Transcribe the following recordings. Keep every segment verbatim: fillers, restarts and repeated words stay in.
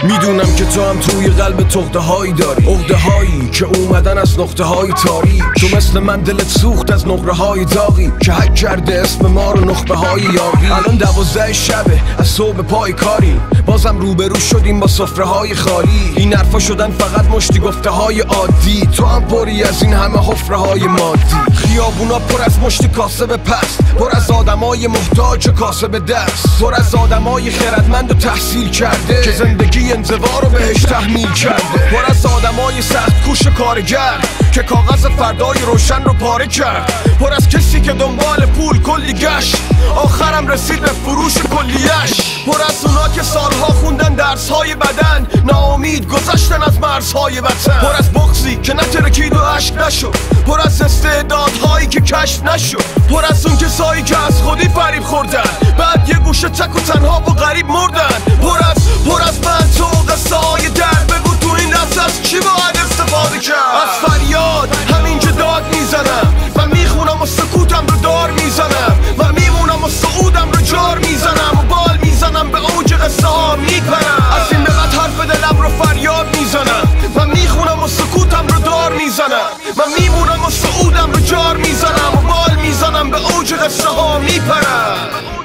میدونم که تو هم توی قلب تخته هایی داری، عقده هایی که اومدن از نقطه های تاریک. تو مثل من دلت سوخت از نقره های داغی که حک کرده اسم ما رو نخبه های یاقی. الان دوازده شبه از صبح پای کاریم، بازم روبرو شدیم با سفره های خالی. این حرفا شدن فقط مشتی گفته های عادی، تو هم پری از این همه حفره های مادی. خیابونا پر از مشتی کاسب پست، پر از آدمای محتاج کاسب دست، پر از آدمای خردمند و تحصیل کرده که زندگی انزوا رو بهش تحمیل کرده، پر از آدمای سخت کوش کارگر که کاغذ فردای روشن رو پاره کرد، پر از کسی که دنبال پول کلی گشت آخرم رسید به فروش کلیش، پر از اونا که سالها خوندن درسهای بدن ناامید گذشتن از مرزهای وطن، پر از بغضی که نترکید و عشق نشد، پر از استعدادهایی که کشف نشد، پر از اون کسایی که از خودی فریب خوردن بعد یه گوشه تک و تنها و غریب مردن، پر از پر از من تو قصه های درد. بگو تو این دست از چی باید استفاده کرد؟ از فریاد همینجا داد میزنم و میخونم و سکوتم رو دار میزنم و میمونم و سعودم رو جار میزنم و بال میزنم به اوج قصه ها میپرم. از این به بعد حرف دلم رو فریاد میزنم و میخونم و سکوتم رو دار میزنم و میمونم و سعودم رو جار میزنم و بال میزنم به اوج قصه ها میپرم.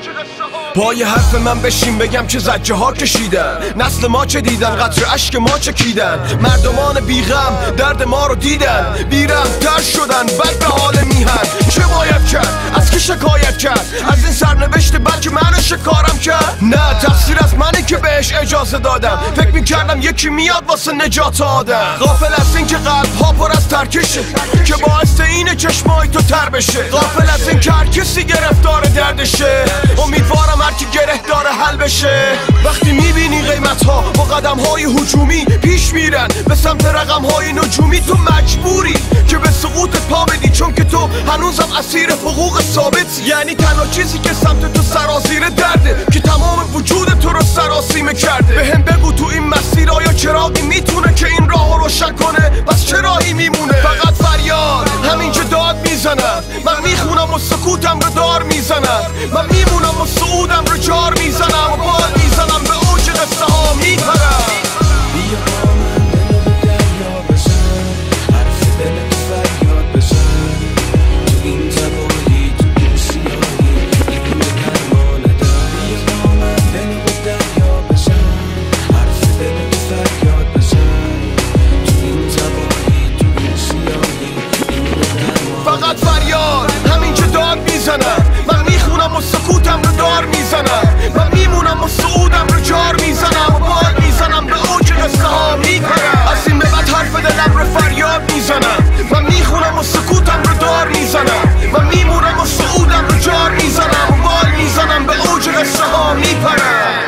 پای حرف من بشین بگم که زجه ها کشیدن، نسل ما چه دیدن، قطر اشک ما چکیدن، مردمان بیغم درد ما رو دیدن، بی‌رحم‌تر شدن بد به حال میهن. چه باید کرد؟ از کی شکایت کرد؟ از این سرنوشت بلکه منو شکارم کرد؟ نه، تقصیر از منه که بهش اجازه دادم، فکر میکردم یکی میاد واسه نجات آدم. غافل از این که قلب ها پر از ترکشه که باعث اینه چشمای تو تر بشه، غافل از این که هر کسی گرفتار دردشه، امیدوارم هر کی گره داره حل بشه. وقتی میبینی قیمت ها با قدم های هجومی پیش میرن به سمت رقم های نجومی، تو مجبوری که به سقوطت پا بدی چون که تو هنوزم اسیر حقوق ثابت. یعنی تنها چیزی که سمت تو سرازیر درده که تمام وجود تو رو سراسیمه کرده. به هم بگو تو این مسیر آیا چراغی میتونه که این راه رو روشن کنه؟ پس چه راهی میمونه؟ فقط فریاد همینجا داد میزنم، من میخونم و سکوتم رو دار میزنم، من میمونم و سعودم رو جار میزنم و بال میزنم به اوج قصه ها میپرم. بیا با من دلو به دریا بزن، حرف دلت فریاد بزن، تو این تباهی تو این سیاهی این به درمان دار. بیا با من دلو به دریا بزن، حرف دلت فریاد بزن، تو این تباهی تو این سیاهی این به درمان. فقط فریاد همینجا داد میزنم، من میخونم و سکوتم رو دار میزنم، من میمونم و سعودم رو جار میزنم و بال میزنم به اوج قصه ها میپرم. از این به بعد حرف دلم رو فریاد میزنم، من میخونم و سکوتم رو دار میزنم، من میمونم و سعودم رو جار میزنم و بال میزنم به اوج قصه ها میپرم.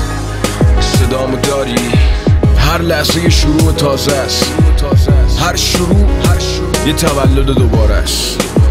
صدامو داری؟ هر لحظه یه شروع تازه است، هر شروع یه تولد دوباره است.